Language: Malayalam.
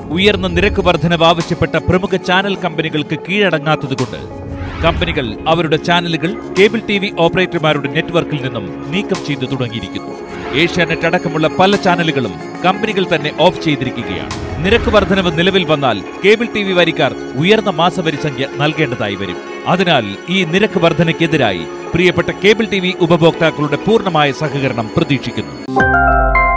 ഉയർന്ന നിരക്ക് വർധനവ് ആവശ്യപ്പെട്ട പ്രമുഖ ചാനൽ കമ്പനികൾക്ക് കീഴടങ്ങാത്തതുകൊണ്ട് കമ്പനികൾ അവരുടെ ചാനലുകൾ കേബിൾ TV ഓപ്പറേറ്റർമാരുടെ നെറ്റ്വർക്കിൽ നിന്നും നീക്കം ചെയ്തു തുടങ്ങിയിരിക്കുന്നു. ഏഷ്യാനെറ്റ് അടക്കമുള്ള പല ചാനലുകളും കമ്പനികൾ തന്നെ ഓഫ് ചെയ്തിരിക്കുകയാണ്. നിരക്ക് വർധനവ് നിലവിൽ വന്നാൽ കേബിൾ TV വരിക്കാർ ഉയർന്ന മാസവരി സംഖ്യ നൽകേണ്ടതായി വരും. അതിനാൽ ഈ നിരക്ക് വർധനയ്ക്കെതിരായി പ്രിയപ്പെട്ട കേബിൾ TV ഉപഭോക്താക്കളുടെ പൂർണ്ണമായ സഹകരണം പ്രതീക്ഷിക്കുന്നു.